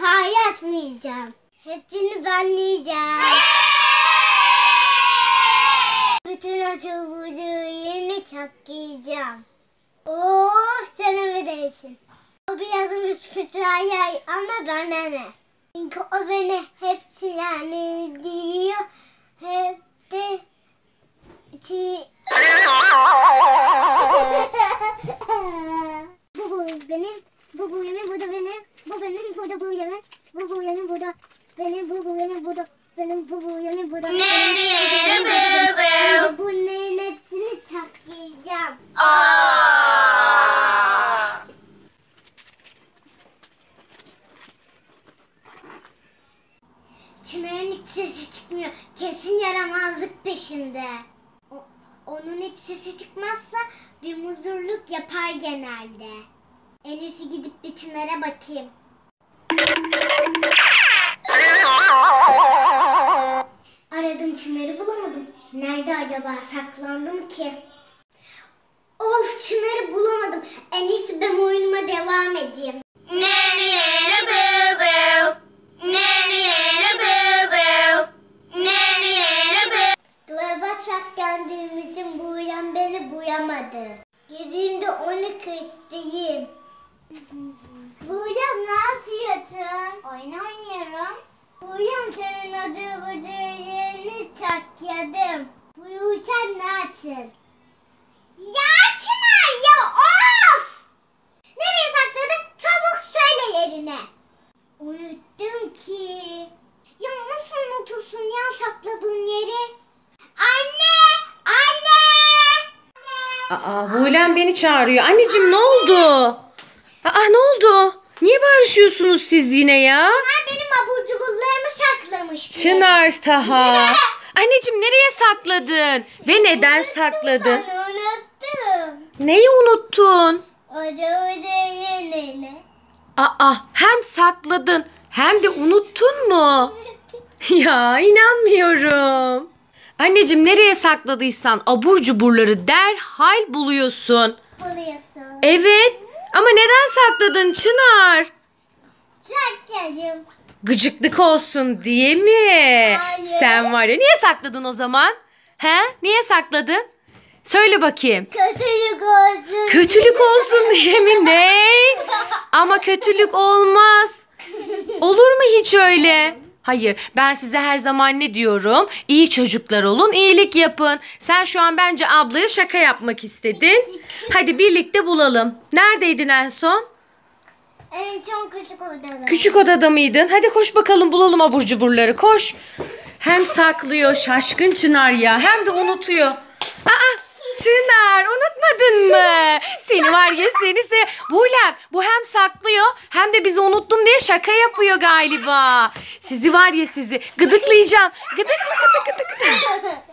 paylaşmayacağım. Hepsini ben yiyeceğim. Bütün açılımı çaklayacağım. Oo, sen ömreysin. O biraz fıtrayı ama bana ne? Çünkü o beni hepsi yani diyor. Hep de bu benim, bu yemin, bu da benim, bu benim, bu da bu yemin, bu yemin, bu da benim, bu yemin, bu da benim, bu yemin, bu da benim. Bunların hepsini çaklayacağım. Çınar'ın hiç sesi çıkmıyor. Kesin yaramazlık peşinde. Onun hiç sesi çıkmazsa bir muzurluk yapar genelde. En iyisi gidip bir Çınar'a bakayım. Aradım Çınar'ı bulamadım. Nerede acaba, saklandı mı ki? Of, Çınar'ı bulamadım. En iyisi ben oyunuma devam edeyim. Dolaba saklandığım için bu uyan beni buyamadı. Gideyim de onu kıstayım. Buğyam, ne yapıyorsun? Oyun oynuyorum. Buğyam, senin acı bıcı yerini çakladım. Buyursan ne açın? Ya Çınar ya, of! Nereye sakladın? Çabuk söyle yerine. Unuttum ki. Ya nasıl unutursun ya sakladığın yeri? Anne! Anne! Buğlem beni çağırıyor. Anneciğim, ne oldu? Ne oldu? Niye barışıyorsunuz siz yine ya? Çınar benim abur cuburlarımı saklamış. Çınar Taha. Anneciğim, nereye sakladın? Ve neden sakladın? Ben unuttum. Neyi unuttun? Yerine. Hem sakladın hem de unuttun mu? Ya, inanmıyorum. Anneciğim, nereye sakladıysan abur cuburları derhal buluyorsun. Buluyorsun. Evet, ama neden sakladın Çınar? Saklayayım. Gıcıklık olsun diye mi? Hayır. Sen var ya, niye sakladın o zaman? He? Niye sakladın? Söyle bakayım. Kötülük olsun. Kötülük olsun diye mi? Ne? Ama kötülük olmaz. Olur mu hiç öyle? Hayır, ben size her zaman ne diyorum? İyi çocuklar olun, iyilik yapın. Sen şu an bence ablaya şaka yapmak istedin. Hadi birlikte bulalım. Neredeydin en son? En son küçük odada. Küçük odada mıydın? Hadi koş bakalım, bulalım abur cuburları, koş. Hem saklıyor şaşkın Çınar ya, hem de unutuyor. Çınar, unutmadın mı? Seni var ya, seni. Buğlem, bu hem saklıyor hem de bizi unuttum diye şaka yapıyor galiba. Sizi var ya, sizi gıdıklayacağım. Gıdık.